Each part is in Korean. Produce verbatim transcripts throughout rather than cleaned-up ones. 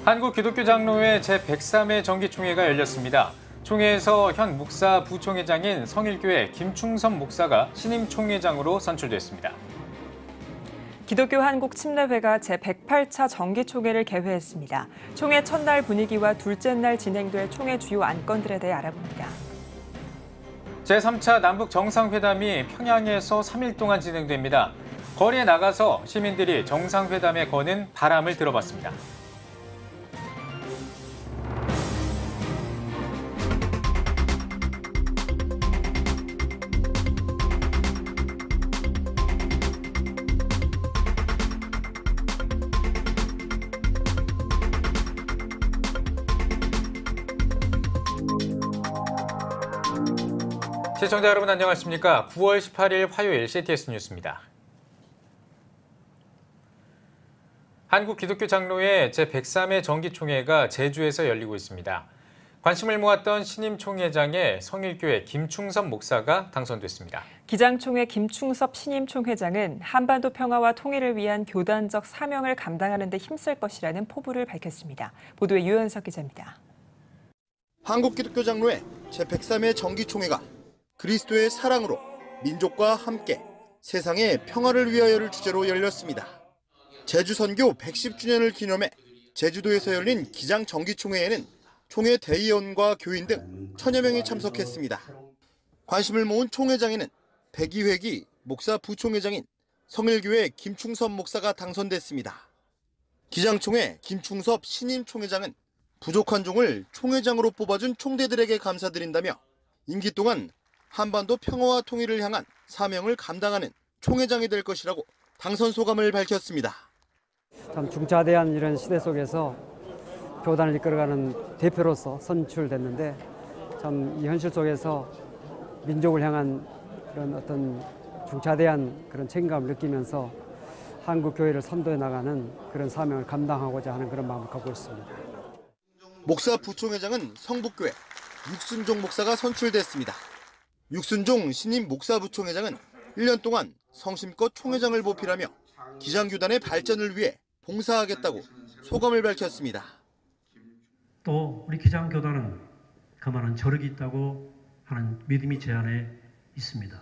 한국기독교장로회 제백삼 회 정기총회가 열렸습니다. 총회에서 현 목사 부총회장인 성일교회 김충섭 목사가 신임 총회장으로 선출됐습니다. 기독교 한국침례회가 제백팔 차 정기총회를 개회했습니다. 총회 첫날 분위기와 둘째 날 진행될 총회 주요 안건들에 대해 알아봅니다. 제삼 차 남북 정상회담이 평양에서 삼 일 동안 진행됩니다. 거리에 나가서 시민들이 정상회담에 거는 바람을 들어봤습니다. 시청자 여러분 안녕하십니까? 구월 십팔일 화요일 씨티에스 뉴스입니다. 한국기독교장로회 제백삼 회 정기총회가 제주에서 열리고 있습니다. 관심을 모았던 신임 총회장에 성일교회 김충섭 목사가 당선됐습니다. 기장총회 김충섭 신임 총회장은 한반도 평화와 통일을 위한 교단적 사명을 감당하는 데 힘쓸 것이라는 포부를 밝혔습니다. 보도에 유현석 기자입니다. 한국기독교장로회 제백삼 회 정기총회가 그리스도의 사랑으로 민족과 함께 세상의 평화를 위하여를 주제로 열렸습니다. 제주 선교 백십 주년을 기념해 제주도에서 열린 기장 정기총회에는 총회 대의원과 교인 등 천여 명이 참석했습니다. 관심을 모은 총회장에는 백이 회기 목사 부총회장인 성일교회 김충섭 목사가 당선됐습니다. 기장총회 김충섭 신임 총회장은 부족한 종을 총회장으로 뽑아준 총대들에게 감사드린다며 임기 동안 한반도 평화와 통일을 향한 사명을 감당하는 총회장이 될 것이라고 당선 소감을 밝혔습니다. 참 중차대한 이런 시대 속에서 교단을 이끌어가는 대표로서 선출됐는데 참 이 현실 속에서 민족을 향한 그런 어떤 중차대한 그런 책임감을 느끼면서 한국 교회를 선도해 나가는 그런 사명을 감당하고자 하는 그런 마음을 갖고 있습니다. 목사 부총회장은 성북교회 육순종 목사가 선출됐습니다. 육순종 신임 목사 부총회장은 일 년 동안 성심껏 총회장을 보필하며 기장교단의 발전을 위해 봉사하겠다고 소감을 밝혔습니다. 또 우리 기장교단은 그만한 저력이 있다고 하는 믿음이 제 안에 있습니다.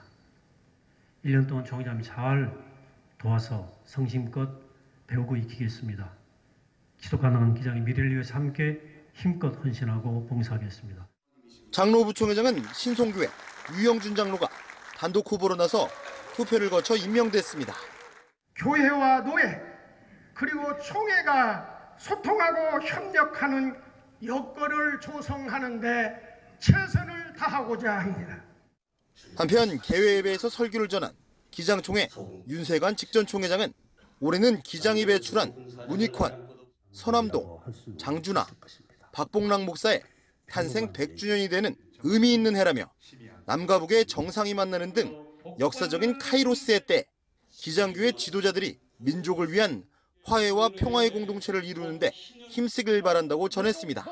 일 년 동안 총회장이 잘 도와서 성심껏 배우고 익히겠습니다. 지속 가능한 기장의 미래를 위해서 함께 힘껏 헌신하고 봉사하겠습니다. 장로 부총회장은 신송교회 유영준 장로가 단독 후보로 나서 투표를 거쳐 임명됐습니다. 교회와 노예 그리고 총회가 소통하고 협력하는 여건을 조성하는 데 최선을 다하고자 합니다. 한편 개회 예배에서 설교를 전한 기장총회 윤세관 직전 총회장은 올해는 기장이 배출한 문익환, 서남동, 장준하, 박봉랑 목사의 탄생 백 주년이 되는 의미 있는 해라며 남과 북의 정상이 만나는 등 역사적인 카이로스의 때 기장교회 지도자들이 민족을 위한 화해와 평화의 공동체를 이루는데 힘쓰길 바란다고 전했습니다.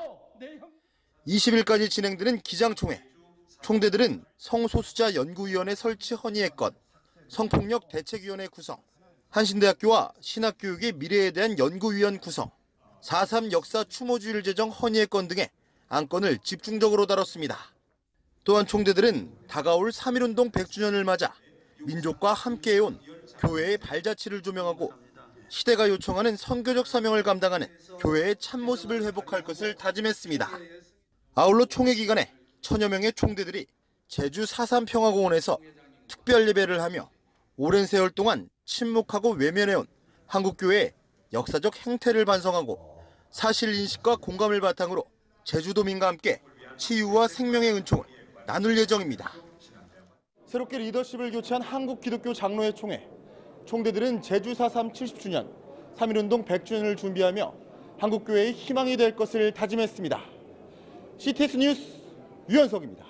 이십 일까지 진행되는 기장총회, 총대들은 성소수자 연구위원회 설치 헌의의 것, 성폭력 대책위원회 구성, 한신대학교와 신학교육의 미래에 대한 연구위원 구성, 사 삼 역사 추모주일 제정 헌의의 건 등의 안건을 집중적으로 다뤘습니다. 또한 총대들은 다가올 삼 일운동 백 주년을 맞아 민족과 함께해온 교회의 발자취를 조명하고 시대가 요청하는 선교적 사명을 감당하는 교회의 참모습을 회복할 것을 다짐했습니다. 아울러 총회 기간에 천여 명의 총대들이 제주 사 삼 평화공원에서 특별 예배를 하며 오랜 세월 동안 침묵하고 외면해온 한국교회의 역사적 행태를 반성하고 사실인식과 공감을 바탕으로 제주도민과 함께 치유와 생명의 은총을 나눌 예정입니다. 새롭게 리더십을 교체한 한국기독교장로회 총회. 총대들은 제주 사 삼 칠십 주년, 삼 일운동 백 주년을 준비하며 한국교회의 희망이 될 것을 다짐했습니다. 씨티에스 뉴스 유현석입니다.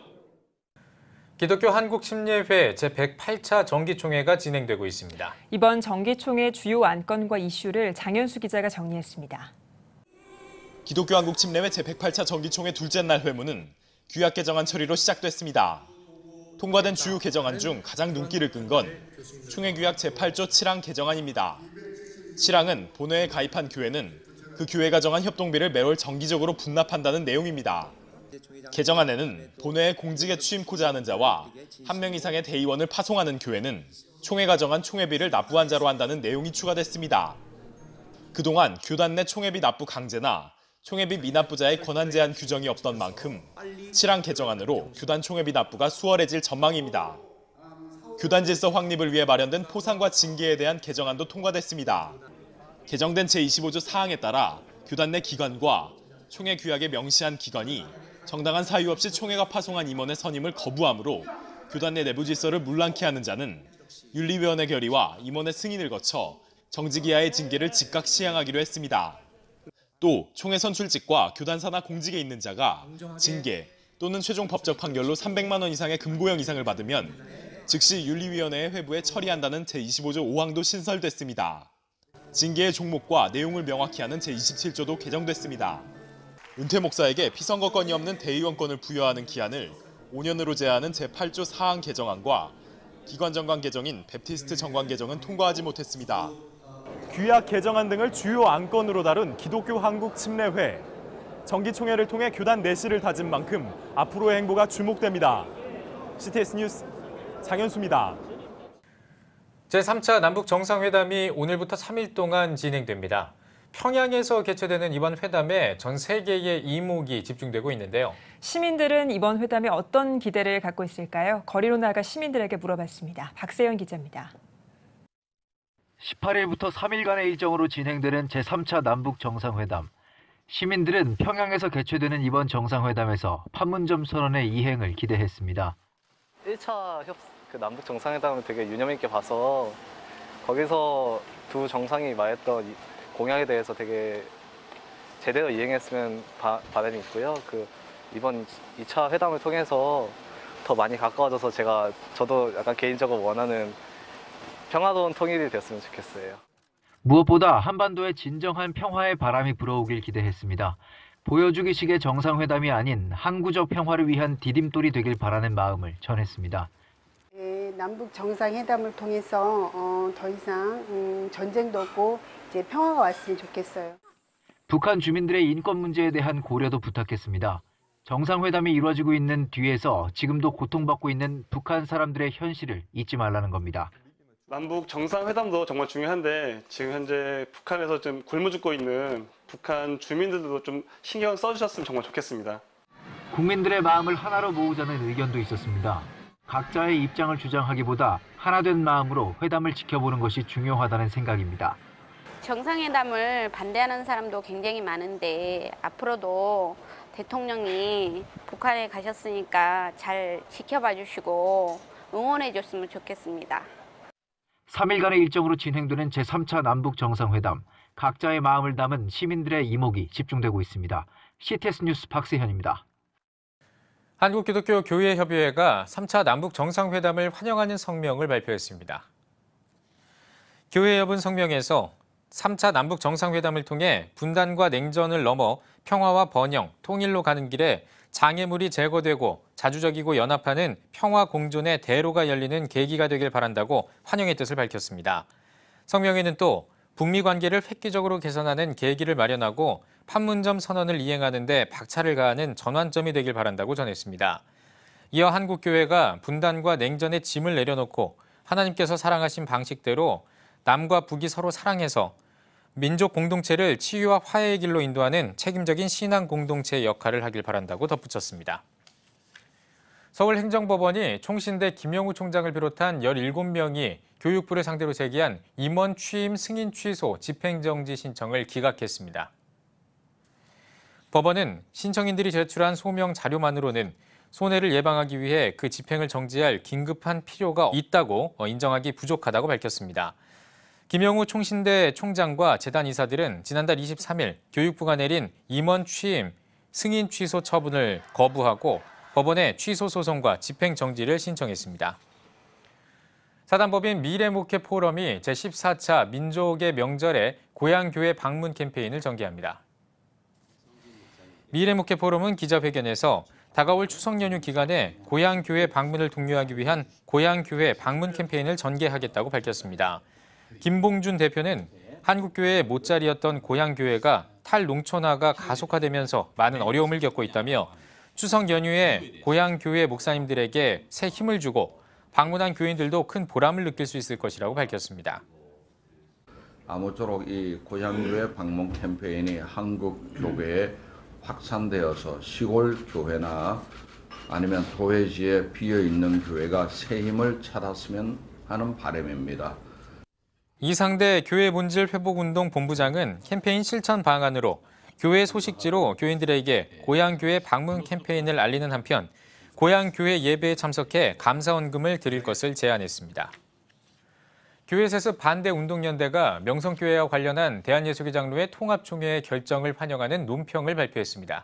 기독교 한국침례회 제백팔 차 정기총회가 진행되고 있습니다. 이번 정기총회 주요 안건과 이슈를 장현수 기자가 정리했습니다. 기독교 한국침례회 제백팔 차 정기총회 둘째 날 회문은 규약 개정안 처리로 시작됐습니다. 통과된 주요 개정안 중 가장 눈길을 끈 건 총회규약 제팔 조 칠 항 개정안입니다. 칠 항은 본회에 가입한 교회는 그 교회가 정한 협동비를 매월 정기적으로 분납한다는 내용입니다. 개정안에는 본회에 공직에 취임코자 하는 자와 한 명 이상의 대의원을 파송하는 교회는 총회가 정한 총회비를 납부한 자로 한다는 내용이 추가됐습니다. 그동안 교단 내 총회비 납부 강제나 총회비 미납부자의 권한 제한 규정이 없던 만큼 실항 개정안으로 교단 총회비 납부가 수월해질 전망입니다. 교단 질서 확립을 위해 마련된 포상과 징계에 대한 개정안도 통과됐습니다. 개정된 제이십오 조 사항에 따라 교단 내 기관과 총회 규약에 명시한 기관이 정당한 사유 없이 총회가 파송한 임원의 선임을 거부하므로 교단 내 내부 질서를 문란케 하는 자는 윤리위원회 결의와 임원의 승인을 거쳐 정직 이하의 징계를 즉각 시행하기로 했습니다. 또 총회 선출직과 교단 산하 공직에 있는 자가 징계 또는 최종 법적 판결로 삼백만 원 이상의 금고형 이상을 받으면 즉시 윤리위원회의 회부에 처리한다는 제이십오 조 오 항도 신설됐습니다. 징계의 종목과 내용을 명확히 하는 제이십칠 조도 개정됐습니다. 은퇴 목사에게 피선거권이 없는 대의원권을 부여하는 기한을 오 년으로 제한하는 제팔 조 사 항 개정안과 기관 정관 개정인 베프티스트 정관 개정은 통과하지 못했습니다. 규약 개정안 등을 주요 안건으로 다룬 기독교 한국 침례회. 정기총회를 통해 교단 내실을 다진 만큼 앞으로의 행보가 주목됩니다. 씨티에스 뉴스 장현수입니다. 제삼 차 남북 정상회담이 오늘부터 삼 일 동안 진행됩니다. 평양에서 개최되는 이번 회담에 전 세계의 이목이 집중되고 있는데요. 시민들은 이번 회담에 어떤 기대를 갖고 있을까요? 거리로 나가 시민들에게 물어봤습니다. 박세연 기자입니다. 십팔 일부터 삼 일간의 일정으로 진행되는 제삼 차 남북 정상회담. 시민들은 평양에서 개최되는 이번 정상회담에서 판문점 선언의 이행을 기대했습니다. 일 차 협, 그 남북 정상회담을 되게 유념 있게 봐서 거기서 두 정상이 말했던 공약에 대해서 되게 제대로 이행했으면 바, 바람이 있고요. 그 이번 이 차 회담을 통해서 더 많이 가까워져서 제가 저도 약간 개인적으로 원하는 평화로운 통일이 됐으면 좋겠어요. 무엇보다 한반도에 진정한 평화의 바람이 불어오길 기대했습니다. 보여주기식의 정상회담이 아닌 항구적 평화를 위한 디딤돌이 되길 바라는 마음을 전했습니다. 네, 남북 정상회담을 통해서 어, 더 이상 음, 전쟁도 없고 이제 평화가 왔으면 좋겠어요. 북한 주민들의 인권 문제에 대한 고려도 부탁했습니다. 정상회담이 이루어지고 있는 뒤에서 지금도 고통받고 있는 북한 사람들의 현실을 잊지 말라는 겁니다. 남북 정상회담도 정말 중요한데 지금 현재 북한에서 좀 굶어 죽고 있는 북한 주민들도 좀 신경 써주셨으면 정말 좋겠습니다. 국민들의 마음을 하나로 모으자는 의견도 있었습니다. 각자의 입장을 주장하기보다 하나된 마음으로 회담을 지켜보는 것이 중요하다는 생각입니다. 정상회담을 반대하는 사람도 굉장히 많은데 앞으로도 대통령이 북한에 가셨으니까 잘 지켜봐 주시고 응원해 줬으면 좋겠습니다. 삼 일간의 일정으로 진행되는 제삼 차 남북 정상회담. 각자의 마음을 담은 시민들의 이목이 집중되고 있습니다. 씨티에스 뉴스 박세현입니다. 한국기독교교회협의회가 삼 차 남북 정상회담을 환영하는 성명을 발표했습니다. 교회협은 성명에서 삼 차 남북 정상회담을 통해 분단과 냉전을 넘어 평화와 번영, 통일로 가는 길에 장애물이 제거되고 자주적이고 연합하는 평화 공존의 대로가 열리는 계기가 되길 바란다고 환영의 뜻을 밝혔습니다. 성명에는 또 북미 관계를 획기적으로 개선하는 계기를 마련하고 판문점 선언을 이행하는 데 박차를 가하는 전환점이 되길 바란다고 전했습니다. 이어 한국교회가 분단과 냉전의 짐을 내려놓고 하나님께서 사랑하신 방식대로 남과 북이 서로 사랑해서 민족 공동체를 치유와 화해의 길로 인도하는 책임적인 신앙 공동체의 역할을 하길 바란다고 덧붙였습니다. 서울행정법원이 총신대 김영우 총장을 비롯한 열일곱 명이 교육부를 상대로 제기한 임원 취임 승인 취소 집행정지 신청을 기각했습니다. 법원은 신청인들이 제출한 소명 자료만으로는 손해를 예방하기 위해 그 집행을 정지할 긴급한 필요가 있다고 인정하기 부족하다고 밝혔습니다. 김영우 총신대 총장과 재단 이사들은 지난달 이십삼 일 교육부가 내린 임원 취임 승인 취소 처분을 거부하고 법원에 취소 소송과 집행 정지를 신청했습니다. 사단법인 미래목회 포럼이 제십사 차 민족의 명절에 고향교회 방문 캠페인을 전개합니다. 미래목회 포럼은 기자회견에서 다가올 추석 연휴 기간에 고향교회 방문을 독려하기 위한 고향교회 방문 캠페인을 전개하겠다고 밝혔습니다. 김봉준 대표는 한국교회의 못자리였던 고향교회가 탈농촌화가 가속화되면서 많은 어려움을 겪고 있다며 추석 연휴에 고향교회 목사님들에게 새 힘을 주고 방문한 교인들도 큰 보람을 느낄 수 있을 것이라고 밝혔습니다. 아무쪼록 이 고향교회 방문 캠페인이 한국 교회에 확산되어서 시골 교회나 아니면 도회지에 비어있는 교회가 새 힘을 찾았으면 하는 바람입니다. 이상대 교회 본질 회복운동 본부장은 캠페인 실천 방안으로 교회 소식지로 교인들에게 고향교회 방문 캠페인을 알리는 한편 고향교회 예배에 참석해 감사원금을 드릴 것을 제안했습니다. 교회 세습 반대운동연대가 명성교회와 관련한 대한예수교 장로회 통합총회의 결정을 환영하는 논평을 발표했습니다.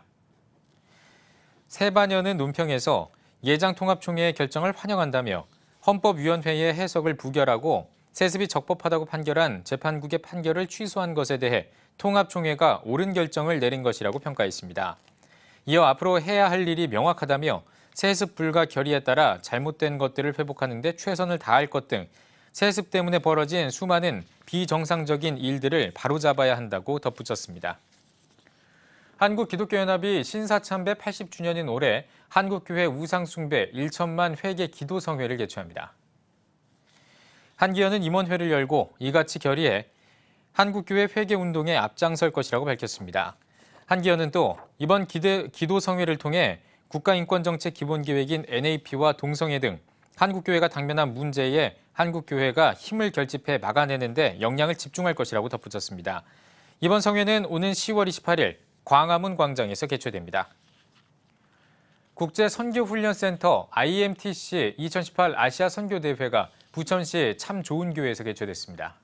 세 반여는 논평에서 예장통합총회의 결정을 환영한다며 헌법위원회의 해석을 부결하고 세습이 적법하다고 판결한 재판국의 판결을 취소한 것에 대해 통합총회가 옳은 결정을 내린 것이라고 평가했습니다. 이어 앞으로 해야 할 일이 명확하다며 세습 불가 결의에 따라 잘못된 것들을 회복하는 데 최선을 다할 것 등 세습 때문에 벌어진 수많은 비정상적인 일들을 바로잡아야 한다고 덧붙였습니다. 한국기독교연합이 신사참배 팔십 주년인 올해 한국교회 우상숭배 천만 회개 기도성회를 개최합니다. 한기현은 임원회를 열고 이같이 결의해 한국교회 회개운동에 앞장설 것이라고 밝혔습니다. 한기현은 또 이번 기대, 기도성회를 통해 국가인권정책기본계획인 엔에이피와 동성애 등 한국교회가 당면한 문제에 한국교회가 힘을 결집해 막아내는 데 역량을 집중할 것이라고 덧붙였습니다. 이번 성회는 오는 시월 이십팔일 광화문 광장에서 개최됩니다. 국제선교훈련센터 아이엠티씨 이천십팔 아시아 선교대회가 부천시 참 좋은 교회에서 개최됐습니다.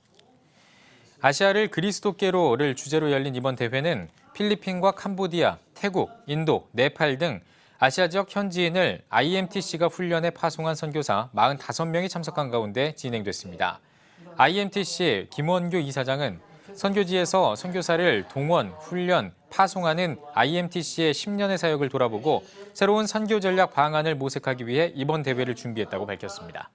아시아를 그리스도께로를 주제로 열린 이번 대회는 필리핀과 캄보디아, 태국, 인도, 네팔 등 아시아 지역 현지인을 아이엠티씨가 훈련에 파송한 선교사 사십오 명이 참석한 가운데 진행됐습니다. 아이엠티씨 김원규 이사장은 선교지에서 선교사를 동원, 훈련, 파송하는 아이엠티씨의 십 년의 사역을 돌아보고 새로운 선교 전략 방안을 모색하기 위해 이번 대회를 준비했다고 밝혔습니다.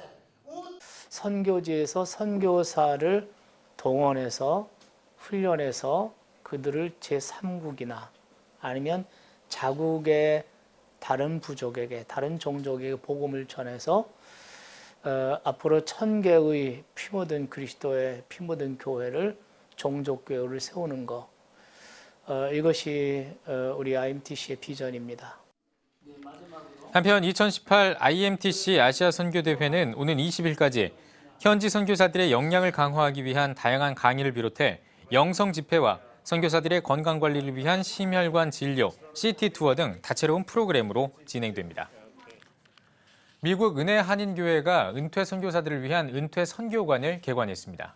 선교지에서 선교사를 동원해서 훈련해서 그들을 제삼국이나 아니면 자국의 다른 부족에게, 다른 종족에게 복음을 전해서 어, 앞으로 천 개의 피 묻은 그리스도의 피 묻은 교회를 종족교회를 세우는 것, 어, 이것이 어, 우리 아이엠티씨의 비전입니다. 한편 이천십팔 아이엠티씨 아시아 선교대회는 오는 이십일까지 현지 선교사들의 역량을 강화하기 위한 다양한 강의를 비롯해 영성 집회와 선교사들의 건강관리를 위한 심혈관 진료, 시티 투어 등 다채로운 프로그램으로 진행됩니다. 미국 은혜 한인교회가 은퇴 선교사들을 위한 은퇴 선교관을 개관했습니다.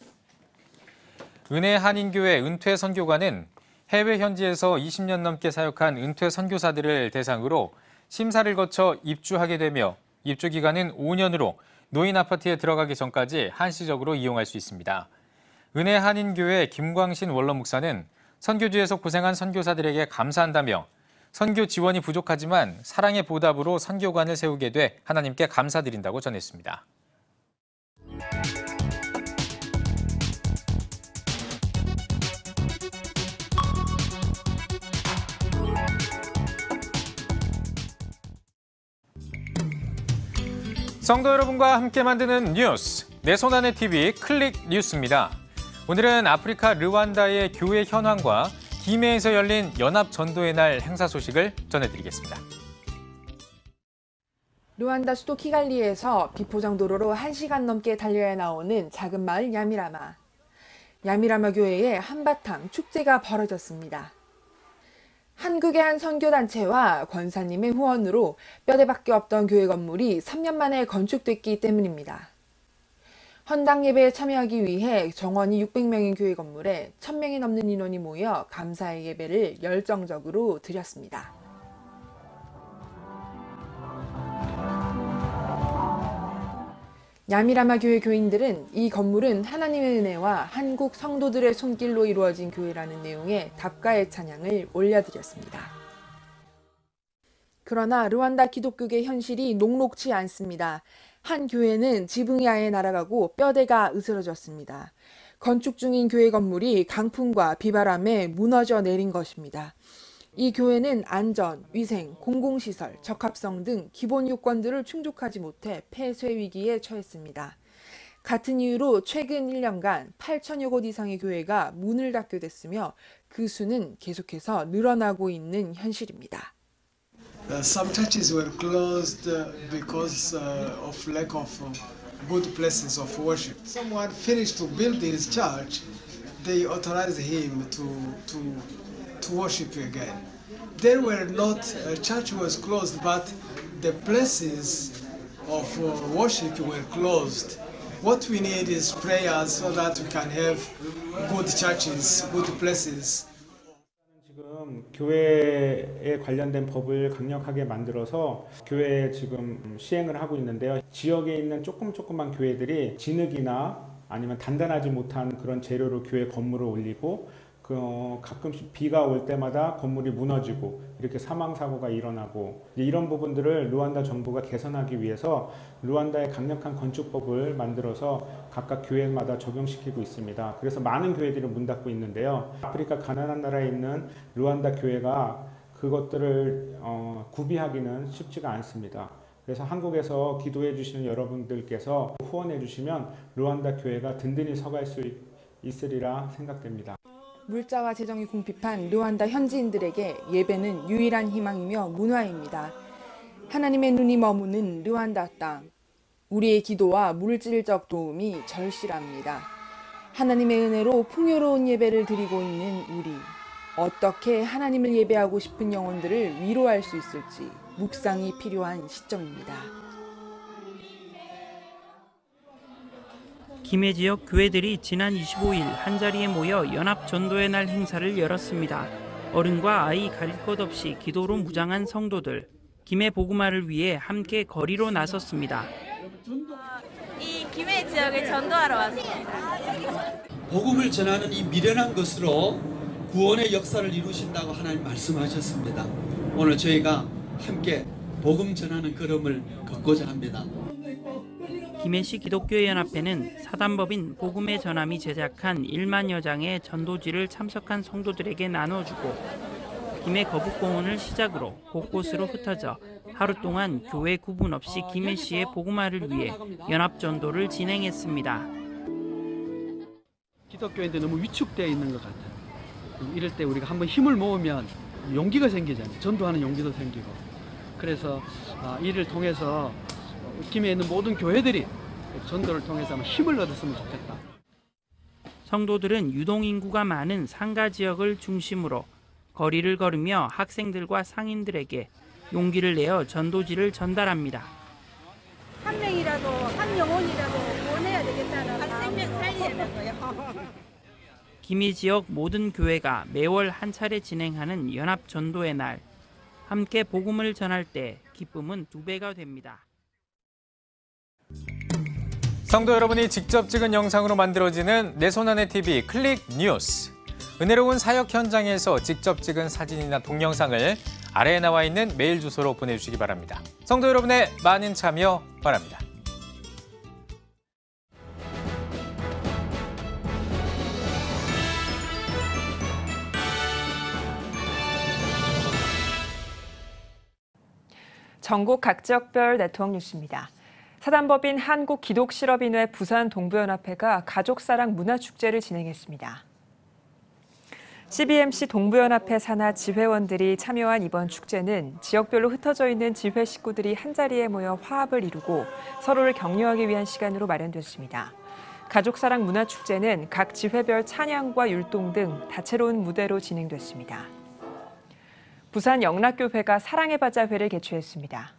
은혜 한인교회 은퇴 선교관은 해외 현지에서 이십 년 넘게 사역한 은퇴 선교사들을 대상으로 심사를 거쳐 입주하게 되며 입주 기간은 오 년으로 노인 아파트에 들어가기 전까지 한시적으로 이용할 수 있습니다. 은혜 한인교회 김광신 원로 목사는 선교지에서 고생한 선교사들에게 감사한다며 선교 지원이 부족하지만 사랑의 보답으로 선교관을 세우게 돼 하나님께 감사드린다고 전했습니다. 성도 여러분과 함께 만드는 뉴스, 내 손 안의 티비 클릭 뉴스입니다. 오늘은 아프리카 르완다의 교회 현황과 기메에서 열린 연합 전도의 날 행사 소식을 전해드리겠습니다. 르완다 수도 키갈리에서 비포장도로로 한 시간 넘게 달려야 나오는 작은 마을 야미라마. 야미라마 교회에 한바탕 축제가 벌어졌습니다. 한국의 한 선교단체와 권사님의 후원으로 뼈대밖에 없던 교회 건물이 삼 년 만에 건축됐기 때문입니다. 헌당 예배에 참여하기 위해 정원이 육백 명인 교회 건물에 천 명이 넘는 인원이 모여 감사의 예배를 열정적으로 드렸습니다. 야미라마 교회 교인들은 이 건물은 하나님의 은혜와 한국 성도들의 손길로 이루어진 교회라는 내용의 답가의 찬양을 올려드렸습니다. 그러나 르완다 기독교계 현실이 녹록지 않습니다. 한 교회는 지붕이 아예 날아가고 뼈대가 으스러졌습니다. 건축 중인 교회 건물이 강풍과 비바람에 무너져 내린 것입니다. 이 교회는 안전, 위생, 공공시설, 적합성 등 기본 요건들을 충족하지 못해 폐쇄 위기에 처했습니다. 같은 이유로 최근 일 년간 팔천여 곳 이상의 교회가 문을 닫게 됐으며 그 수는 계속해서 늘어나고 있는 현실입니다. Uh, some churches were closed uh, because uh, of lack of uh, good places of worship. Someone finished to build his church, they authorized him to to to worship again. There were not uh, church was closed, but the places of uh, worship were closed. What we need is prayers so that we can have good churches, good places. 지금 교회에 관련된 법을 강력하게 만들어서 교회에 지금 시행을 하고 있는데요. 지역에 있는 조금 조그만 교회들이 진흙이나 아니면 단단하지 못한 그런 재료로 교회 건물을 올리고 그 어, 가끔씩 비가 올 때마다 건물이 무너지고 이렇게 사망사고가 일어나고 이런 부분들을 루안다 정부가 개선하기 위해서 루안다의 강력한 건축법을 만들어서 각각 교회마다 적용시키고 있습니다. 그래서 많은 교회들이 문 닫고 있는데요. 아프리카 가난한 나라에 있는 루안다 교회가 그것들을 어, 구비하기는 쉽지가 않습니다. 그래서 한국에서 기도해 주시는 여러분들께서 후원해 주시면 루안다 교회가 든든히 서갈 수 있으리라 생각됩니다. 물자와 재정이 궁핍한 르완다 현지인들에게 예배는 유일한 희망이며 문화입니다. 하나님의 눈이 머무는 르완다 땅. 우리의 기도와 물질적 도움이 절실합니다. 하나님의 은혜로 풍요로운 예배를 드리고 있는 우리. 어떻게 하나님을 예배하고 싶은 영혼들을 위로할 수 있을지 묵상이 필요한 시점입니다. 김해 지역 교회들이 지난 이십오일 한자리에 모여 연합 전도의 날 행사를 열었습니다. 어른과 아이 가릴 것 없이 기도로 무장한 성도들. 김해 복음화를 위해 함께 거리로 나섰습니다. 이 김해 지역을 전도하러 왔습니다. 복음을 전하는 이 미련한 것으로 구원의 역사를 이루신다고 하나님 말씀하셨습니다. 오늘 저희가 함께 복음 전하는 걸음을 걷고자 합니다. 김해시 기독교연합회는 사단법인 복음의 전함이 제작한 일만여 장의 전도지를 참석한 성도들에게 나눠주고 김해 거북공원을 시작으로 곳곳으로 흩어져 하루 동안 교회 구분 없이 김해시의 복음화를 위해 연합전도를 진행했습니다. 기독교인들 너무 위축되어 있는 것 같아요. 이럴 때 우리가 한번 힘을 모으면 용기가 생기잖아요. 전도하는 용기도 생기고. 그래서 이를 통해서 김해에 있는 모든 교회들이 전도를 통해서 힘을 얻었으면 좋겠다. 성도들은 유동인구가 많은 상가 지역을 중심으로 거리를 걸으며 학생들과 상인들에게 용기를 내어 전도지를 전달합니다. 한 명이라도 한 영혼이라도 구원해야 되겠다는 한 생명 살리는 거예요. 김해 지역 모든 교회가 매월 한 차례 진행하는 연합 전도의 날. 함께 복음을 전할 때 기쁨은 두 배가 됩니다. 성도 여러분이 직접 찍은 영상으로 만들어지는 내 손안의 티비 클릭 뉴스. 은혜로운 사역 현장에서 직접 찍은 사진이나 동영상을 아래에 나와 있는 메일 주소로 보내주시기 바랍니다. 성도 여러분의 많은 참여 바랍니다. 전국 각 지역별 네트워크 뉴스입니다. 사단법인 한국기독실업인회 부산 동부연합회가 가족사랑 문화축제를 진행했습니다. 씨비엠씨 동부연합회 산하 지회원들이 참여한 이번 축제는 지역별로 흩어져 있는 지회 식구들이 한자리에 모여 화합을 이루고 서로를 격려하기 위한 시간으로 마련됐습니다. 가족사랑 문화축제는 각 지회별 찬양과 율동 등 다채로운 무대로 진행됐습니다. 부산 영락교회가 사랑의 바자회를 개최했습니다.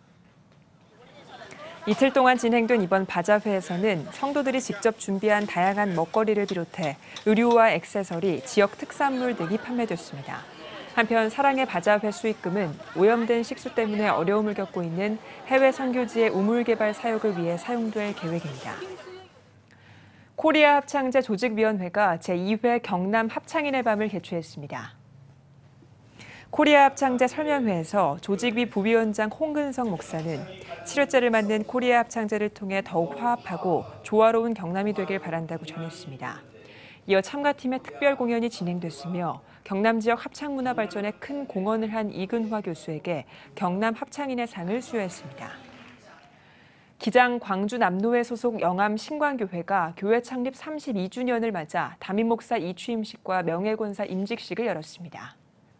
이틀 동안 진행된 이번 바자회에서는 성도들이 직접 준비한 다양한 먹거리를 비롯해 의류와 액세서리, 지역 특산물 등이 판매됐습니다. 한편 사랑의 바자회 수익금은 오염된 식수 때문에 어려움을 겪고 있는 해외 선교지의 우물 개발 사역을 위해 사용될 계획입니다. 코리아 합창제 조직위원회가 제이 회 경남 합창인의 밤을 개최했습니다. 코리아 합창제 설명회에서 조직위 부위원장 홍근성 목사는 칠회째를 맞는 코리아 합창제를 통해 더욱 화합하고 조화로운 경남이 되길 바란다고 전했습니다. 이어 참가팀의 특별 공연이 진행됐으며 경남 지역 합창문화 발전에 큰 공헌을 한 이근화 교수에게 경남 합창인의 상을 수여했습니다. 기장 광주 남로회 소속 영암 신광교회가 교회 창립 삼십이 주년을 맞아 담임 목사 이취임식과 명예권사 임직식을 열었습니다.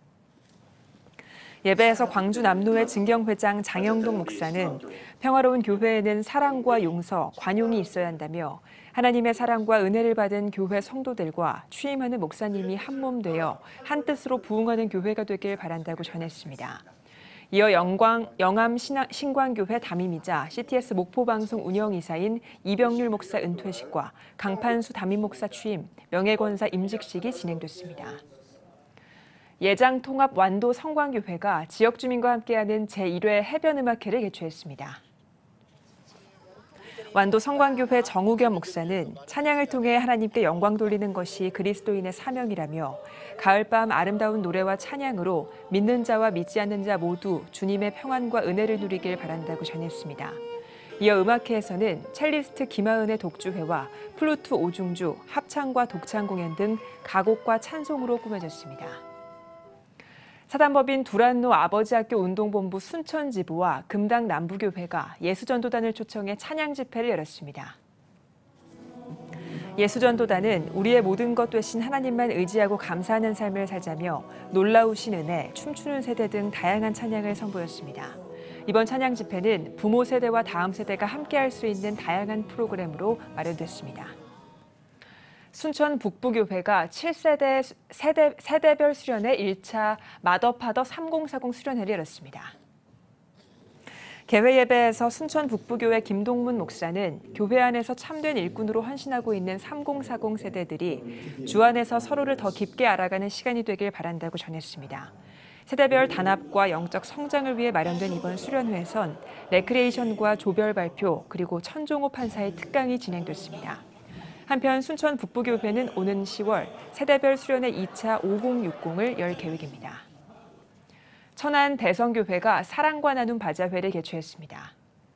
예배에서 광주 남로회 증경회장 장영동 목사는 평화로운 교회에는 사랑과 용서, 관용이 있어야 한다며 하나님의 사랑과 은혜를 받은 교회 성도들과 취임하는 목사님이 한몸 되어 한 뜻으로 부흥하는 교회가 되길 바란다고 전했습니다. 이어 영광, 영암 신광교회 담임이자 씨티에스 목포방송 운영이사인 이병률 목사 은퇴식과 강판수 담임 목사 취임, 명예권사 임직식이 진행됐습니다. 예장통합 완도 성광교회가 지역 주민과 함께하는 제일 회 해변음악회를 개최했습니다. 완도 성광교회 정우겸 목사는 찬양을 통해 하나님께 영광 돌리는 것이 그리스도인의 사명이라며 가을밤 아름다운 노래와 찬양으로 믿는 자와 믿지 않는 자 모두 주님의 평안과 은혜를 누리길 바란다고 전했습니다. 이어 음악회에서는 첼리스트 김하은의 독주회와 플루트 오중주, 합창과 독창 공연 등 가곡과 찬송으로 꾸며졌습니다. 사단법인 두란노 아버지학교 운동본부 순천지부와 금당 남부교회가 예수전도단을 초청해 찬양 집회를 열었습니다. 예수전도단은 우리의 모든 것 되신 하나님만 의지하고 감사하는 삶을 살자며 놀라우신 은혜, 춤추는 세대 등 다양한 찬양을 선보였습니다. 이번 찬양 집회는 부모 세대와 다음 세대가 함께할 수 있는 다양한 프로그램으로 마련됐습니다. 순천 북부교회가 칠 세대 세대, 세대별 수련회 일 차 마더파더 삼공사공 수련회를 열었습니다. 개회 예배에서 순천 북부교회 김동문 목사는 교회 안에서 참된 일꾼으로 헌신하고 있는 삼공사공 세대들이 주 안에서 서로를 더 깊게 알아가는 시간이 되길 바란다고 전했습니다. 세대별 단합과 영적 성장을 위해 마련된 이번 수련회에선 레크레이션과 조별 발표 그리고 천종호 판사의 특강이 진행됐습니다. 한편 순천 북부교회는 오는 시월 세대별 수련회 이 차 오공육공을 열 계획입니다. 천안 대성교회가 사랑과 나눔 바자회를 개최했습니다.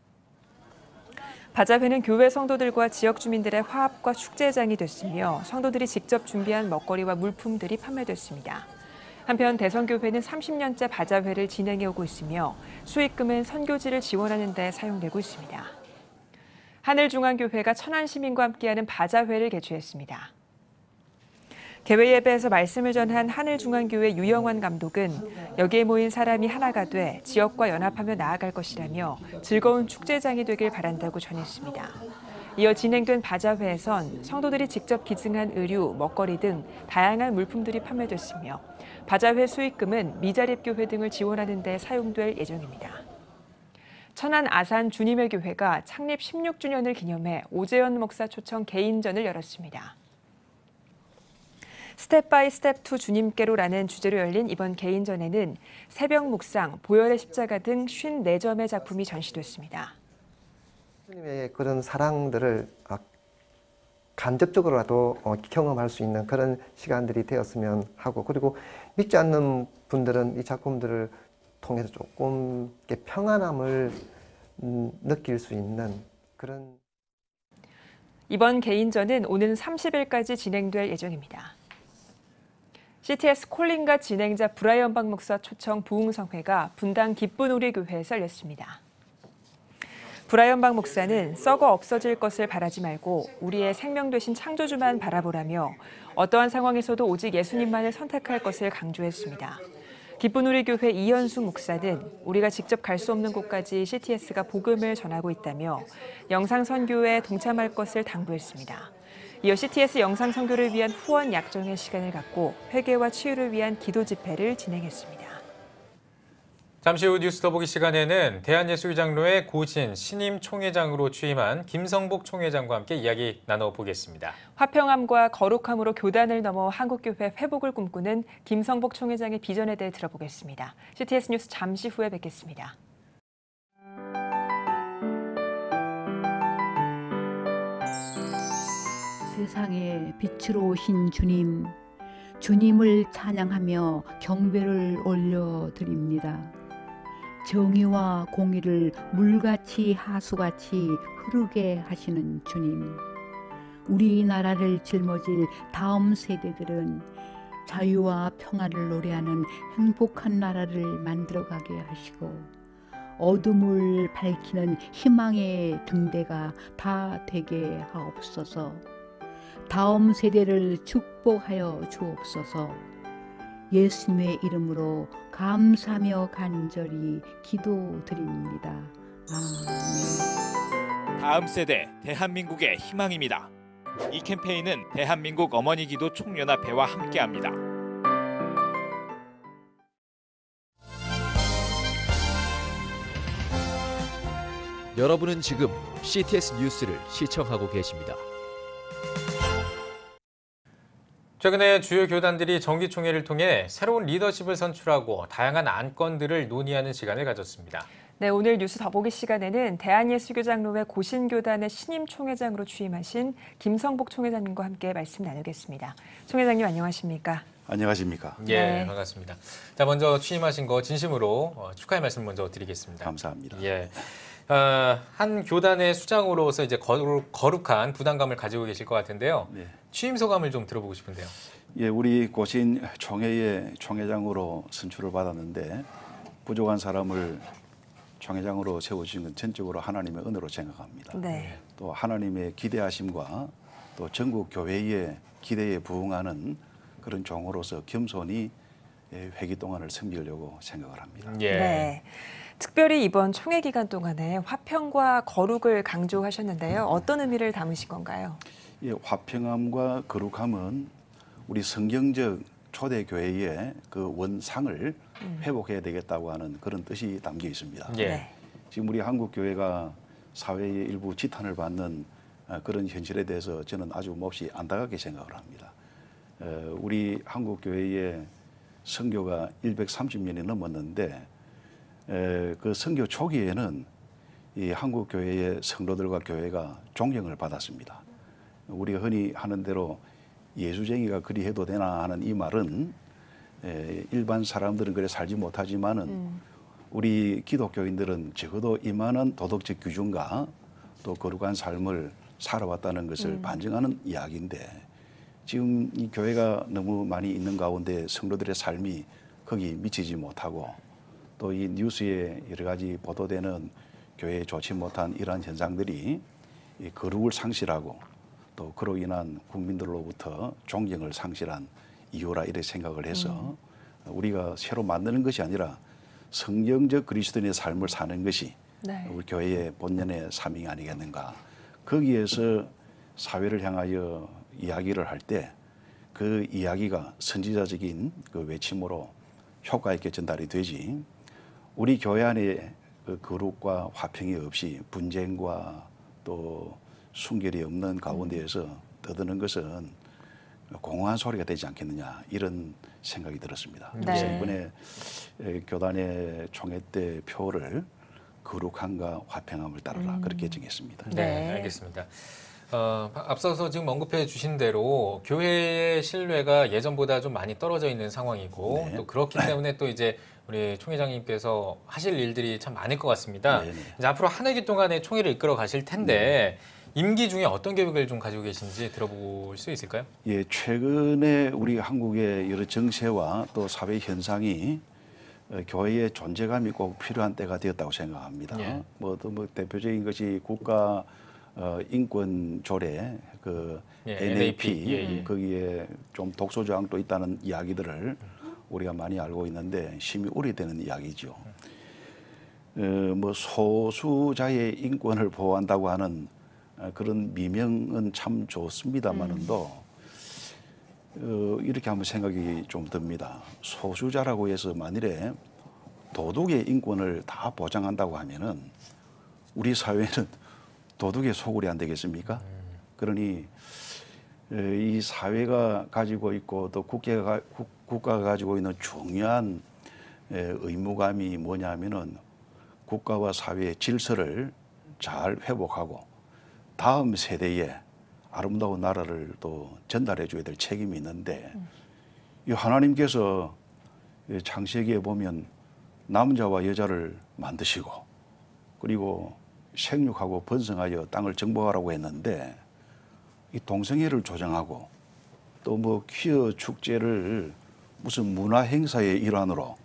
바자회는 교회 성도들과 지역 주민들의 화합과 축제장이 됐으며 성도들이 직접 준비한 먹거리와 물품들이 판매됐습니다. 한편 대성교회는 삼십 년째 바자회를 진행해오고 있으며 수익금은 선교지를 지원하는 데 사용되고 있습니다. 하늘중앙교회가 천안 시민과 함께하는 바자회를 개최했습니다. 개회 예배에서 말씀을 전한 하늘중앙교회 유영환 감독은 여기에 모인 사람이 하나가 돼 지역과 연합하며 나아갈 것이라며 즐거운 축제장이 되길 바란다고 전했습니다. 이어 진행된 바자회에선 성도들이 직접 기증한 의류, 먹거리 등 다양한 물품들이 판매됐으며 바자회 수익금은 미자립교회 등을 지원하는 데 사용될 예정입니다. 천안 아산 주님의 교회가 창립 십육 주년을 기념해 오재현 목사 초청 개인전을 열었습니다. 스텝 바이 스텝 투 주님께로라는 주제로 열린 이번 개인전에는 새벽 묵상, 보혈의 십자가 등 오십사 점의 작품이 전시됐습니다. 주님의 그런 사랑들을 간접적으로라도 경험할 수 있는 그런 시간들이 되었으면 하고, 그리고 믿지 않는 분들은 이 작품들을 통해서 조금 평안함을 느낄 수 있는 그런. 이번 개인전은 오는 삼십 일까지 진행될 예정입니다. 씨티에스 콜린과 진행자 브라이언 박 목사 초청 부흥성회가 분당 기쁜 우리 교회에서 열렸습니다. 브라이언 박 목사는 썩어 없어질 것을 바라지 말고 우리의 생명 되신 창조주만 바라보라며 어떠한 상황에서도 오직 예수님만을 선택할 것을 강조했습니다. 기쁜 우리 교회 이현수 목사는 우리가 직접 갈 수 없는 곳까지 씨티에스가 복음을 전하고 있다며 영상 선교에 동참할 것을 당부했습니다. 이어 씨티에스 영상 선교를 위한 후원 약정의 시간을 갖고 회개와 치유를 위한 기도 집회를 진행했습니다. 잠시 후 뉴스 더보기 시간에는 대한예술장로회 고신 신임 총회장으로 취임한 김성복 총회장과 함께 이야기 나눠보겠습니다. 화평함과 거룩함으로 교단을 넘어 한국교회 회복을 꿈꾸는 김성복 총회장의 비전에 대해 들어보겠습니다. 씨티에스 뉴스 잠시 후에 뵙겠습니다. 세상에 빛으로 오신 주님, 주님을 찬양하며 경배를 올려드립니다. 정의와 공의를 물같이 하수같이 흐르게 하시는 주님, 우리나라를 짊어질 다음 세대들은 자유와 평화를 노래하는 행복한 나라를 만들어가게 하시고 어둠을 밝히는 희망의 등대가 다 되게 하옵소서. 다음 세대를 축복하여 주옵소서. 예수님의 이름으로 감사하며 간절히 기도드립니다. 아멘. 다음 세대 대한민국의 희망입니다. 이 캠페인은 대한민국 어머니 기도 총연합회와 함께합니다. 여러분은 지금 씨티에스 뉴스를 시청하고 계십니다. 최근에 주요 교단들이 정기총회를 통해 새로운 리더십을 선출하고 다양한 안건들을 논의하는 시간을 가졌습니다. 네, 오늘 뉴스 더보기 시간에는 대한예수교장로회 고신교단의 신임 총회장으로 취임하신 김성복 총회장님과 함께 말씀 나누겠습니다. 총회장님 안녕하십니까? 안녕하십니까? 예, 네. 반갑습니다. 자, 먼저 취임하신 거 진심으로 어, 축하의 말씀 먼저 드리겠습니다. 감사합니다. 예. 어, 한 교단의 수장으로서 이제 거룩, 거룩한 부담감을 가지고 계실 것 같은데요. 네. 취임 소감을 좀 들어보고 싶은데요. 예, 우리 고신 총회의 총회장으로 선출을 받았는데 부족한 사람을 총회장으로 세우신 건 전적으로 하나님의 은혜로 생각합니다. 네. 또 하나님의 기대하심과 또 전국 교회의 기대에 부응하는 그런 종으로서 겸손히 회기 동안을 섬기려고 생각을 합니다. 예. 네. 특별히 이번 총회 기간 동안에 화평과 거룩을 강조하셨는데요. 어떤 의미를 담으신 건가요? 예, 화평함과 거룩함은 우리 성경적 초대교회의 그 원상을 음. 회복해야 되겠다고 하는 그런 뜻이 담겨 있습니다. 예. 지금 우리 한국교회가 사회의 일부 지탄을 받는 그런 현실에 대해서 저는 아주 몹시 안타깝게 생각을 합니다. 우리 한국교회의 선교가 일백삼십 년이 넘었는데 그 선교 초기에는 이 한국교회의 성도들과 교회가 존경을 받았습니다. 우리가 흔히 하는 대로 예수쟁이가 그리 해도 되나 하는 이 말은 일반 사람들은 그래 살지 못하지만은 음. 우리 기독교인들은 적어도 이만한 도덕적 기준과 또 거룩한 삶을 살아왔다는 것을 음. 반증하는 이야기인데 지금 이 교회가 너무 많이 있는 가운데 성도들의 삶이 거기 미치지 못하고 또 이 뉴스에 여러 가지 보도되는 교회에 좋지 못한 이러한 현상들이 이 거룩을 상실하고 또 그로 인한 국민들로부터 존경을 상실한 이유라 이렇게 생각을 해서 음. 우리가 새로 만드는 것이 아니라 성경적 그리스도인의 삶을 사는 것이 네. 우리 교회의 본연의 사명이 아니겠는가. 거기에서 사회를 향하여 이야기를 할 때 그 이야기가 선지자적인 그 외침으로 효과 있게 전달이 되지 우리 교회 안에 그 거룩과 화평이 없이 분쟁과 또 순결이 없는 가운데에서 떠드는 것은 공허한 소리가 되지 않겠느냐 이런 생각이 들었습니다. 네. 그래서 이번에 교단의 총회 때 표를 거룩함과 화평함을 따르라 음. 그렇게 정했습니다. 네, 네. 알겠습니다. 어, 앞서서 지금 언급해 주신 대로 교회의 신뢰가 예전보다 좀 많이 떨어져 있는 상황이고 네. 또 그렇기 때문에 또 이제 우리 총회장님께서 하실 일들이 참 많을 것 같습니다. 네. 이제 앞으로 한 해기 동안에 총회를 이끌어 가실 텐데 네. 임기 중에 어떤 계획을 좀 가지고 계신지 들어볼 수 있을까요? 예, 최근에 우리 한국의 여러 정세와 또 사회 현상이 교회의 존재감이 꼭 필요한 때가 되었다고 생각합니다. 예. 뭐, 또 뭐 대표적인 것이 국가 어, 인권 조례 그 예, 엔에이피 예, 예. 거기에 좀 독소 조항도 있다는 이야기들을 우리가 많이 알고 있는데 심히 우려되는 이야기죠. 어, 뭐 소수자의 인권을 보호한다고 하는 그런 미명은 참 좋습니다만은도 어, 이렇게 한번 생각이 좀 듭니다. 소수자라고 해서 만일에 도덕의 인권을 다 보장한다고 하면은 우리 사회는 도덕의 소굴이 안 되겠습니까? 그러니 이 사회가 가지고 있고 또 국가가, 국가가 가지고 있는 중요한 의무감이 뭐냐 하면은 국가와 사회의 질서를 잘 회복하고 다음 세대에 아름다운 나라를 또 전달해 줘야 될 책임이 있는데 이 하나님께서 창세기에 보면 남자와 여자를 만드시고 그리고 생육하고 번성하여 땅을 정복하라고 했는데 이 동성애를 조장하고 또 뭐 퀴어 축제를 무슨 문화 행사의 일환으로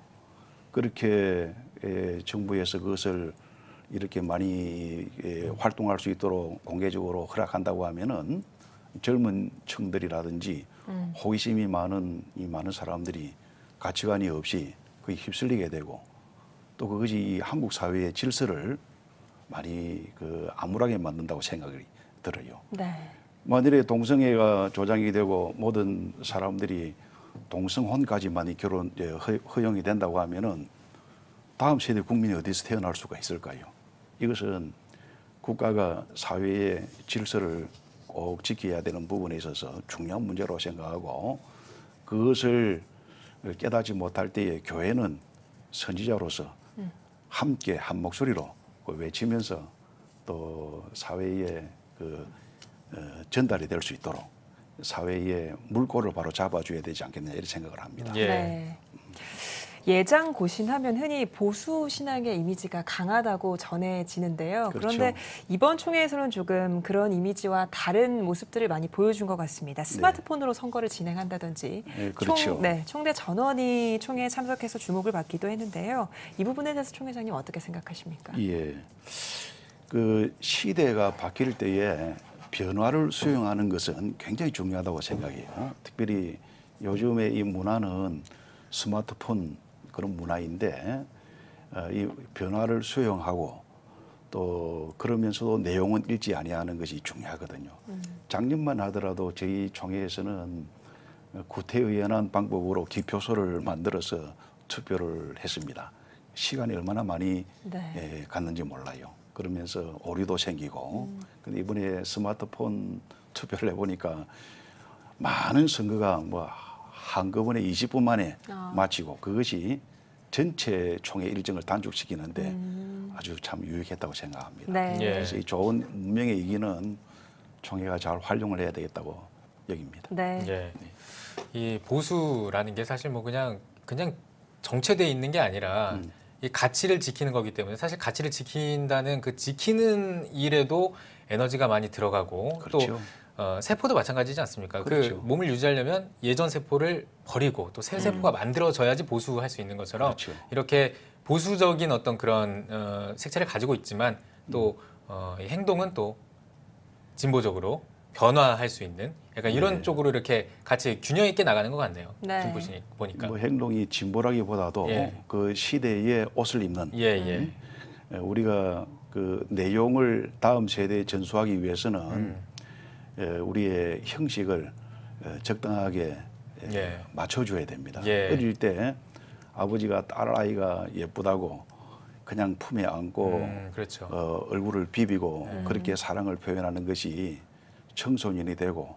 그렇게 에, 정부에서 그것을 이렇게 많이 에, 활동할 수 있도록 공개적으로 허락한다고 하면은 젊은 층들이라든지 음. 호기심이 많은 이 많은 사람들이 가치관이 없이 거기 휩쓸리게 되고 또 그것이 이 한국 사회의 질서를 많이 그 암울하게 만든다고 생각이 들어요. 네. 만일에 동성애가 조장이 되고 모든 사람들이 동성혼까지만 결혼 이제 허, 허용이 된다고 하면은 다음 세대 국민이 어디서 태어날 수가 있을까요? 이것은 국가가 사회의 질서를 꼭 지켜야 되는 부분에 있어서 중요한 문제로 생각하고 그것을 깨닫지 못할 때에 교회는 선지자로서 음. 함께 한 목소리로 외치면서 또 사회에 그 어, 전달이 될 수 있도록 사회의 물꼬를 바로 잡아줘야 되지 않겠냐 이런 생각을 합니다. 예. 네. 예장 고신하면 흔히 보수 신앙의 이미지가 강하다고 전해지는데요. 그렇죠. 그런데 이번 총회에서는 조금 그런 이미지와 다른 모습들을 많이 보여준 것 같습니다. 스마트폰으로 선거를 진행한다든지, 네, 그렇죠. 총, 네, 총대 전원이 총회에 참석해서 주목을 받기도 했는데요. 이 부분에 대해서 총회장님 어떻게 생각하십니까? 예, 그 시대가 바뀔 때에 변화를 수용하는 것은 굉장히 중요하다고 생각해요. 특별히 요즘의 이 문화는 스마트폰 그런 문화인데 어, 이 변화를 수용하고 또 그러면서도 내용은 읽지 아니하는 것이 중요하거든요. 음. 작년만 하더라도 저희 총회에서는 구태의연한 방법으로 기표소를 만들어서 투표를 했습니다. 시간이 얼마나 많이 네. 예, 갔는지 몰라요. 그러면서 오류도 생기고 음. 근데 이번에 스마트폰 투표를 해보니까 많은 선거가 뭐 한꺼번에 이십 분 만에 아. 마치고 그것이 전체 총회 일정을 단축시키는데 음. 아주 참 유익했다고 생각합니다. 네. 예. 그래서 이 좋은 문명의 이기는 총회가 잘 활용을 해야 되겠다고 여깁니다. 네. 예. 이 보수라는 게 사실 뭐 그냥 그냥 정체돼 있는 게 아니라 음. 이 가치를 지키는 거기 때문에 사실 가치를 지킨다는 그 지키는 일에도 에너지가 많이 들어가고 그렇죠. 또 어, 세포도 마찬가지지 않습니까? 그렇죠. 그 몸을 유지하려면 예전 세포를 버리고 또 새 음. 세포가 만들어져야지 보수할 수 있는 것처럼 그렇죠. 이렇게 보수적인 어떤 그런 어, 색채를 가지고 있지만 또 음. 어, 이 행동은 또 진보적으로 변화할 수 있는 약간 이런 네. 쪽으로 이렇게 같이 균형 있게 나가는 것 같네요. 네. 좀 보시니, 보니까. 뭐 행동이 진보라기보다도 예. 그 시대의 옷을 입는 예, 예. 음, 우리가 그 내용을 다음 세대에 전수하기 위해서는 음. 에, 우리의 형식을 에, 적당하게 에, 예. 맞춰줘야 됩니다. 예. 어릴 때 아버지가 딸 아이가 예쁘다고 그냥 품에 안고 음, 그렇죠. 어, 얼굴을 비비고 음. 그렇게 사랑을 표현하는 것이 청소년이 되고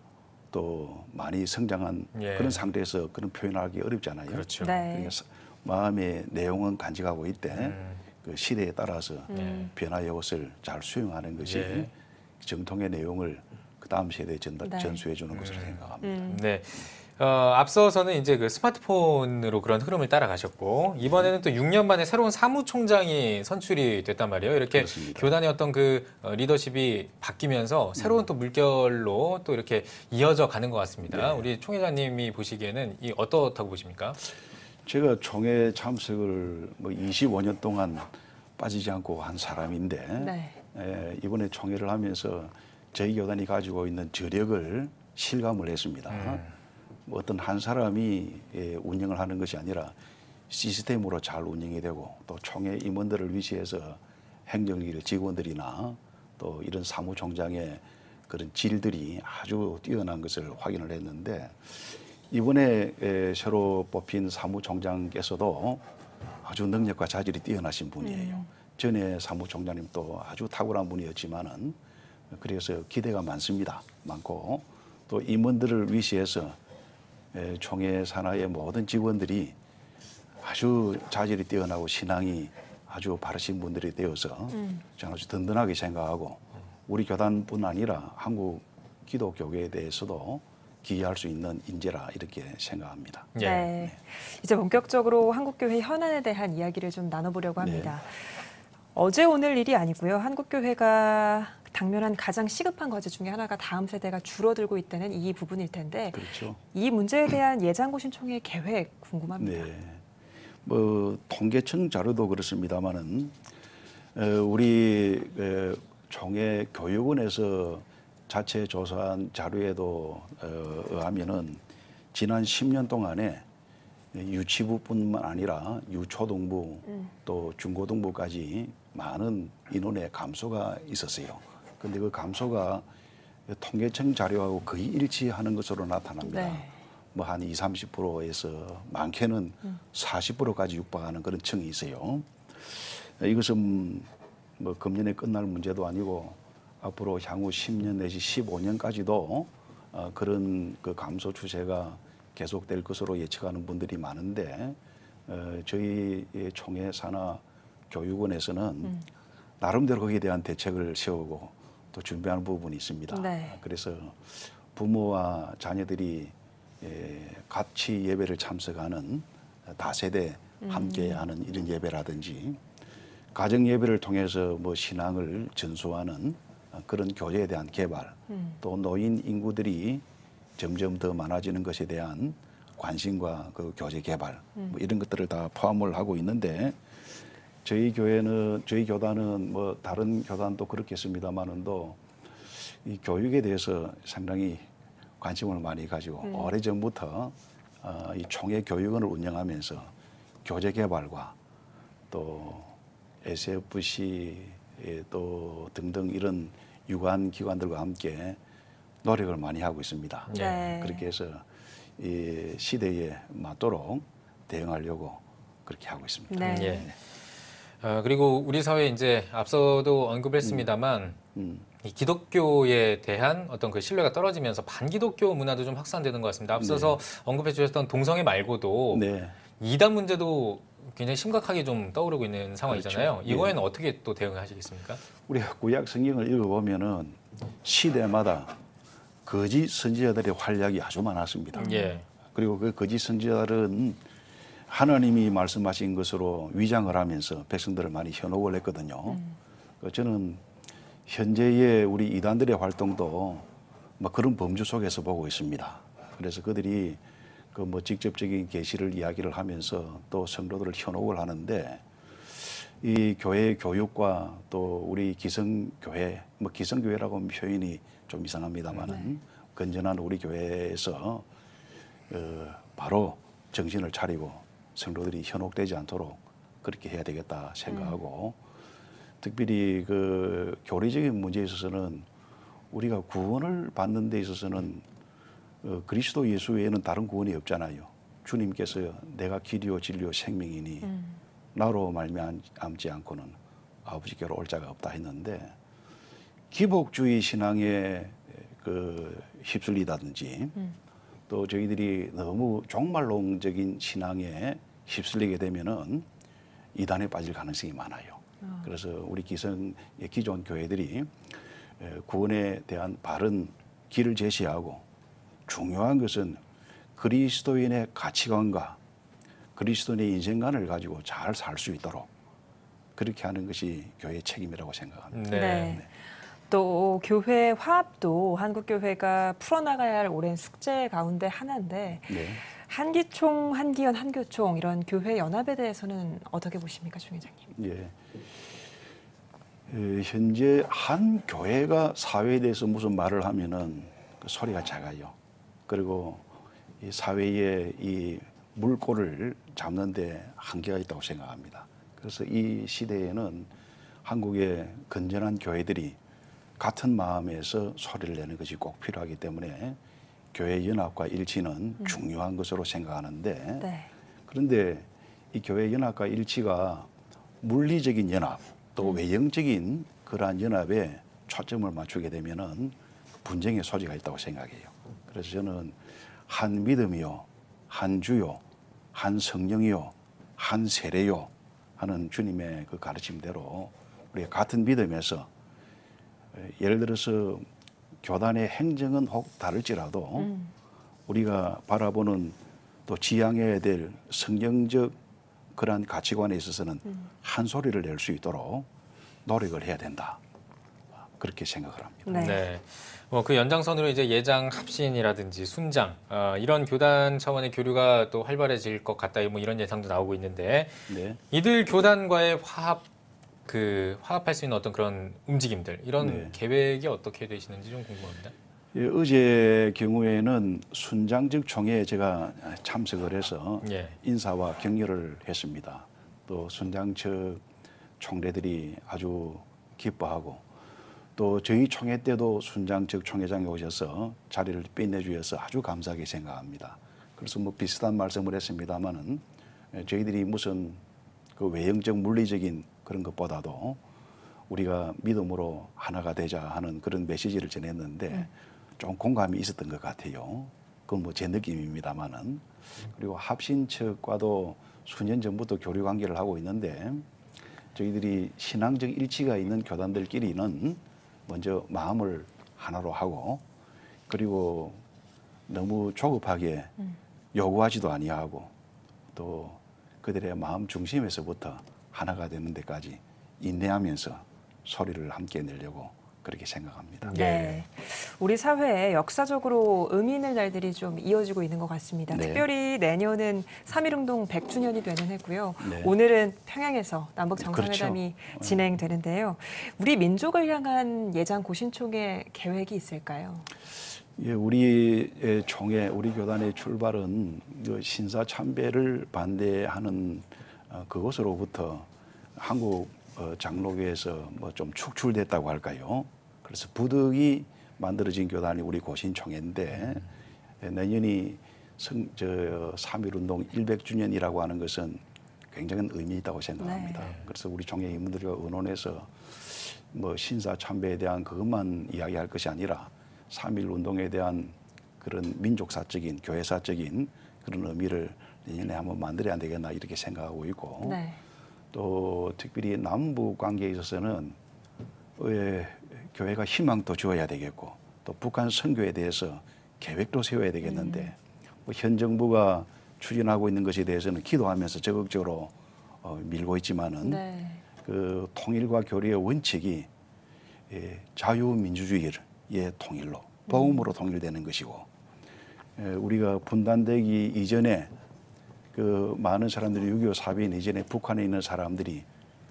또 많이 성장한 예. 그런 상태에서 그런 표현하기 어렵잖아요. 그렇죠. 네. 그래서 마음의 내용은 간직하고 있대 음. 그 시대에 따라서 음. 변화의 옷을 잘 수용하는 것이 예. 정통의 내용을 그 다음 세대에 전, 네. 전수해 주는 것으로 생각합니다. 음. 네. 어, 앞서서는 이제 그 스마트폰으로 그런 흐름을 따라가셨고 이번에는 또 육 년 만에 새로운 사무총장이 선출이 됐단 말이에요. 이렇게 그렇습니다. 교단의 어떤 그 어, 리더십이 바뀌면서 새로운 또 물결로 또 이렇게 이어져 가는 것 같습니다. 네. 우리 총회장님이 보시기에는 이 어떻다고 보십니까? 제가 총회 참석을 뭐 이십오 년 동안 빠지지 않고 한 사람인데 네. 에, 이번에 총회를 하면서 저희 교단이 가지고 있는 저력을 실감을 했습니다. 음. 뭐 어떤 한 사람이 예, 운영을 하는 것이 아니라 시스템으로 잘 운영이 되고 또 총회 임원들을 위시해서 행정일 직원들이나 또 이런 사무총장의 그런 질들이 아주 뛰어난 것을 확인을 했는데 이번에 에, 새로 뽑힌 사무총장께서도 아주 능력과 자질이 뛰어나신 분이에요. 음. 전에 사무총장님도 아주 탁월한 분이었지만은 그래서 기대가 많습니다. 많고 또 임원들을 위시해서 에, 총회 산하의 모든 직원들이 아주 자질이 뛰어나고 신앙이 아주 바르신 분들이 되어서 음. 저는 아주 든든하게 생각하고 우리 교단뿐 아니라 한국 기독교회에 대해서도 기여할 수 있는 인재라 이렇게 생각합니다. 예. 네. 이제 본격적으로 한국교회 현안에 대한 이야기를 좀 나눠보려고 합니다. 어제 오늘 일이 아니고요. 한국교회가 당면한 가장 시급한 과제 중에 하나가 다음 세대가 줄어들고 있다는 이 부분일 텐데 그렇죠. 이 문제에 대한 예장고신총회 계획 궁금합니다. 네. 뭐 통계청 자료도 그렇습니다만은 우리 총회 교육원에서 자체 조사한 자료에도 의하면은 지난 십 년 동안에 유치부뿐만 아니라 유초등부 음. 또 중고등부까지 많은 인원의 감소가 있었어요. 근데 그 감소가 통계청 자료하고 거의 일치하는 것으로 나타납니다. 네. 뭐 한 이십, 삼십 퍼센트에서 많게는 음. 사십 퍼센트까지 육박하는 그런 층이 있어요. 이것은 뭐 금년에 끝날 문제도 아니고 앞으로 향후 십 년 내지 십오 년까지도 어, 그런 그 감소 추세가 계속될 것으로 예측하는 분들이 많은데 어, 저희 총회 산하 교육원에서는 음. 나름대로 거기에 대한 대책을 세우고 또 준비하는 부분이 있습니다. 네. 그래서 부모와 자녀들이 예, 같이 예배를 참석하는 다세대 함께하는 이런 예배라든지 가정 예배를 통해서 뭐 신앙을 전수하는 그런 교제에 대한 개발, 음. 또 노인 인구들이 점점 더 많아지는 것에 대한 관심과 그 교제 개발, 음. 뭐 이런 것들을 다 포함을 하고 있는데 저희 교회는 저희 교단은 뭐 다른 교단도 그렇겠습니다만은도 이 교육에 대해서 상당히 관심을 많이 가지고 음. 오래전부터 어, 이 총회 교육원을 운영하면서 교제 개발과 또 에스에프씨 또 등등 이런 유관 기관들과 함께 노력을 많이 하고 있습니다. 네. 그렇게 해서 이 시대에 맞도록 대응하려고 그렇게 하고 있습니다. 네. 예. 어, 그리고 우리 사회에 이제 앞서도 언급했습니다만 음. 음. 이 기독교에 대한 어떤 그 신뢰가 떨어지면서 반기독교 문화도 좀 확산되는 것 같습니다. 앞서서 네. 언급해 주셨던 동성애 말고도 네. 이단 문제도 굉장히 심각하게 좀 떠오르고 있는 상황이잖아요. 그렇죠. 이거에는 예. 어떻게 또 대응하시겠습니까? 우리가 구약 성경을 읽어보면은 시대마다 거짓 선지자들의 활약이 아주 많았습니다. 예. 그리고 그 거짓 선지자들은 하나님이 말씀하신 것으로 위장을 하면서 백성들을 많이 현혹을 했거든요. 음. 저는 현재의 우리 이단들의 활동도 뭐 그런 범주 속에서 보고 있습니다. 그래서 그들이 그 뭐 직접적인 계시를 이야기를 하면서 또 성도들을 현혹을 하는데 이 교회 교육과 또 우리 기성교회, 뭐 기성교회라고 하면 표현이 좀 이상합니다만은 네. 건전한 우리 교회에서 어, 바로 정신을 차리고 성도들이 현혹되지 않도록 그렇게 해야 되겠다 생각하고 음. 특별히 그 교리적인 문제에 있어서는 우리가 구원을 받는 데 있어서는 어, 그리스도 예수 외에는 다른 구원이 없잖아요. 주님께서 내가 길이요 진리요 생명이니 음. 나로 말미암지 않고는 아버지께로 올 자가 없다 했는데 기복주의 신앙에 그 휩쓸리다든지 음. 또 저희들이 너무 종말론적인 신앙에 휩쓸리게 되면은 이단에 빠질 가능성이 많아요. 어. 그래서 우리 기성 기존 교회들이 구원에 대한 바른 길을 제시하고 중요한 것은 그리스도인의 가치관과 그리스도인의 인생관을 가지고 잘 살 수 있도록 그렇게 하는 것이 교회의 책임이라고 생각합니다. 네. 네. 또 교회 화합도 한국교회가 풀어나가야 할 오랜 숙제 가운데 하나인데 네. 한기총, 한기연, 한교총 이런 교회 연합에 대해서는 어떻게 보십니까, 중 회장님? 예. 에, 현재 한 교회가 사회에 대해서 무슨 말을 하면은 그 소리가 작아요. 그리고 이 사회의 이 물꼬를 잡는데 한계가 있다고 생각합니다. 그래서 이 시대에는 한국의 건전한 교회들이 같은 마음에서 소리를 내는 것이 꼭 필요하기 때문에 교회 연합과 일치는 음. 중요한 것으로 생각하는데 네. 그런데 이 교회 연합과 일치가 물리적인 연합 또 음. 외형적인 그러한 연합에 초점을 맞추게 되면은 분쟁의 소지가 있다고 생각해요. 그래서 저는 한 믿음이요, 한 주요, 한 성령이요, 한 세례요 하는 주님의 그 가르침대로 우리가 같은 믿음에서 예를 들어서 교단의 행정은 혹 다를지라도 음. 우리가 바라보는 또 지향해야 될 성경적 그러한 가치관에 있어서는 음. 한 소리를 낼 수 있도록 노력을 해야 된다. 그렇게 생각을 합니다. 네. 네. 뭐 그 연장선으로 이제 예장 합신이라든지 순장 어, 이런 교단 차원의 교류가 또 활발해질 것 같다. 뭐 이런 예상도 나오고 있는데 네. 이들 교단과의 화합 그 화합할 수 있는 어떤 그런 움직임들 이런 네. 계획이 어떻게 되시는지 좀 궁금합니다. 예, 어제 경우에는 순장직 총회에 제가 참석을 해서 예. 인사와 격려를 했습니다. 또 순장 측 총대들이 아주 기뻐하고 또 저희 총회 때도 순장 측 총회장이 오셔서 자리를 빛내주셔서 아주 감사하게 생각합니다. 그래서 뭐 비슷한 말씀을 했습니다마는 저희들이 무슨 그 외형적 물리적인 그런 것보다도 우리가 믿음으로 하나가 되자 하는 그런 메시지를 전했는데 음. 좀 공감이 있었던 것 같아요. 그건 뭐 제 느낌입니다만은. 그리고 합신 측과도 수년 전부터 교류 관계를 하고 있는데 저희들이 신앙적 일치가 있는 교단들끼리는 먼저 마음을 하나로 하고 그리고 너무 조급하게 음. 요구하지도 아니하고 또 그들의 마음 중심에서부터 하나가 되는 데까지 인내하면서 소리를 함께 내려고 그렇게 생각합니다. 네. 우리 사회에 역사적으로 의미 있는 날들이 좀 이어지고 있는 것 같습니다. 네. 특별히 내년은 삼일운동 백 주년이 되는 해고요. 네. 오늘은 평양에서 남북 정상회담이 그렇죠. 진행되는데요. 우리 민족을 향한 예장 고신총회 계획이 있을까요? 예, 우리 총회, 우리 교단의 출발은 신사 참배를 반대하는 그것으로부터 한국 장로교에서 뭐 좀 축출됐다고 할까요? 그래서 부득이 만들어진 교단이 우리 고신총회인데 내년이 성, 저 삼일운동 일백 주년이라고 하는 것은 굉장한 의미 있다고 생각합니다. 네. 그래서 우리 총회 임원들과 의논해서 뭐 신사 참배에 대한 그것만 이야기할 것이 아니라 삼일운동에 대한 그런 민족사적인 교회사적인 그런 의미를 내년에 한번 만들어야 되겠나 이렇게 생각하고 있고 네. 또 특별히 남북 관계에 있어서는 왜 교회가 희망도 주어야 되겠고 또 북한 선교에 대해서 계획도 세워야 되겠는데 음. 뭐 현 정부가 추진하고 있는 것에 대해서는 기도하면서 적극적으로 어, 밀고 있지만은 네. 그 통일과 교류의 원칙이 예, 자유민주주의의 통일로 복음으로 음. 통일되는 것이고 예, 우리가 분단되기 이전에 그 많은 사람들이 육이오 사변 이전에 북한에 있는 사람들이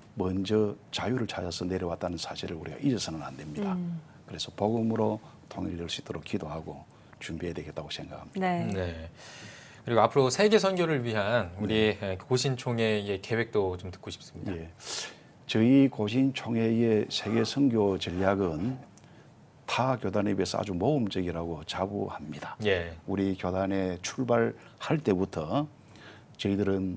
먼저 자유를 찾아서 내려왔다는 사실을 우리가 잊어서는 안 됩니다. 음. 그래서 복음으로 통일될 수 있도록 기도하고 준비해야 되겠다고 생각합니다. 네. 네. 그리고 앞으로 세계 선교를 위한 우리 네. 고신총회의 계획도 좀 듣고 싶습니다. 예. 저희 고신총회의 세계 선교 전략은 타 교단에 비해서 아주 모험적이라고 자부합니다. 예. 우리 교단에 출발할 때부터 저희들은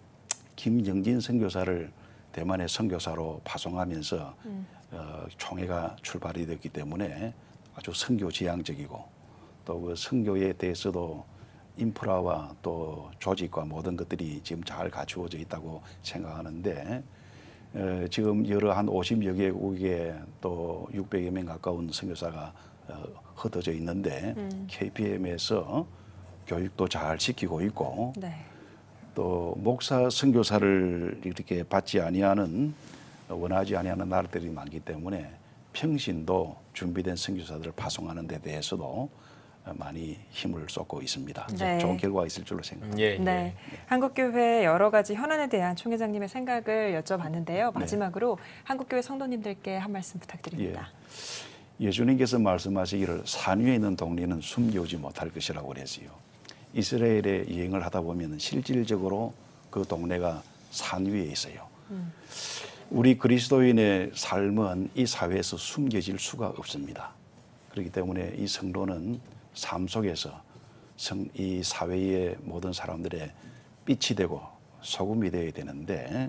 김영진 선교사를 대만의 선교사로 파송하면서 음. 어, 총회가 출발이 됐기 때문에 아주 선교 지향적이고 또 그 선교에 대해서도 인프라와 또 조직과 모든 것들이 지금 잘 갖추어져 있다고 생각하는데 어, 지금 여러 한 오십여 개국에 또 육백여 명 가까운 선교사가 어, 흩어져 있는데 음. 케이피엠에서 교육도 잘 시키고 있고 네. 또 목사 선교사를 이렇게 받지 아니하는 원하지 아니하는 나라들이 많기 때문에 평신도 준비된 선교사들을 파송하는 데 대해서도 많이 힘을 쏟고 있습니다. 네. 좋은 결과가 있을 줄로 생각합니다. 예, 예. 네. 한국교회 여러 가지 현안에 대한 총회장님의 생각을 여쭤봤는데요. 마지막으로 네. 한국교회 성도님들께 한 말씀 부탁드립니다. 예. 예수님께서 말씀하시기를 산 위에 있는 동리는 숨겨오지 못할 것이라고 그랬어요. 이스라엘에 여행을 하다 보면 실질적으로 그 동네가 산 위에 있어요. 음. 우리 그리스도인의 삶은 이 사회에서 숨겨질 수가 없습니다. 그렇기 때문에 이 성도는 삶 속에서 성, 이 사회의 모든 사람들의 빛이 되고 소금이 되어야 되는데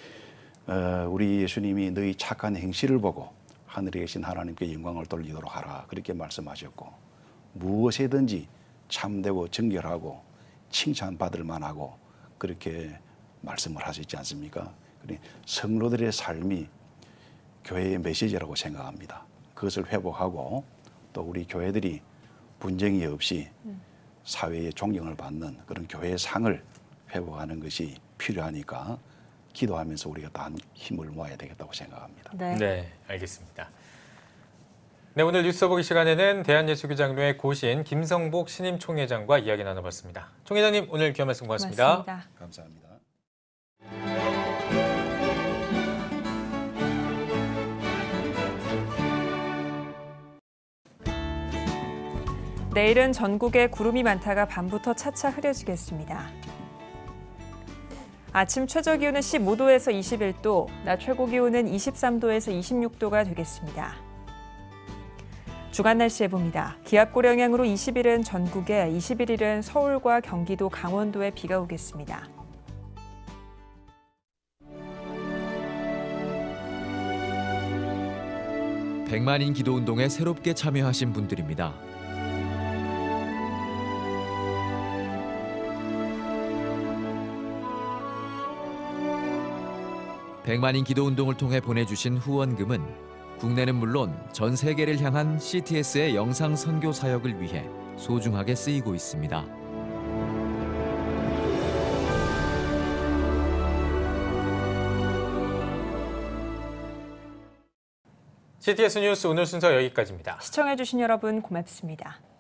어, 우리 예수님이 너희 착한 행실을 보고 하늘에 계신 하나님께 영광을 돌리도록 하라 그렇게 말씀하셨고 무엇이든지 참되고 정결하고 칭찬받을 만하고 그렇게 말씀을 하셨지 않습니까? 성도들의 삶이 교회의 메시지라고 생각합니다. 그것을 회복하고 또 우리 교회들이 분쟁이 없이 사회의 존경을 받는 그런 교회의 상을 회복하는 것이 필요하니까 기도하면서 우리가 다 힘을 모아야 되겠다고 생각합니다. 네, 네 알겠습니다. 네, 오늘 뉴스 보기 시간에는 대한예수교장로회 고신 김성복 신임 총회장과 이야기 나눠봤습니다. 총회장님, 오늘 귀한 말씀 고맙습니다. 고맙습니다. 감사합니다. 내일은 전국에 구름이 많다가 밤부터 차차 흐려지겠습니다. 아침 최저 기온은 십오 도에서 이십일 도, 낮 최고 기온은 이십삼 도에서 이십육 도가 되겠습니다. 주간 날씨 해봅니다. 기압골 영향으로 이십 일은 전국에, 이십일 일은 서울과 경기도, 강원도에 비가 오겠습니다. 백만인 기도운동에 새롭게 참여하신 분들입니다. 백만인 기도운동을 통해 보내주신 후원금은 국내는 물론 전 세계를 향한 씨티에스의 영상 선교 사역을 위해 소중하게 쓰이고 있습니다. 씨티에스 뉴스 오늘 순서 여기까지입니다. 시청해주신 여러분 고맙습니다.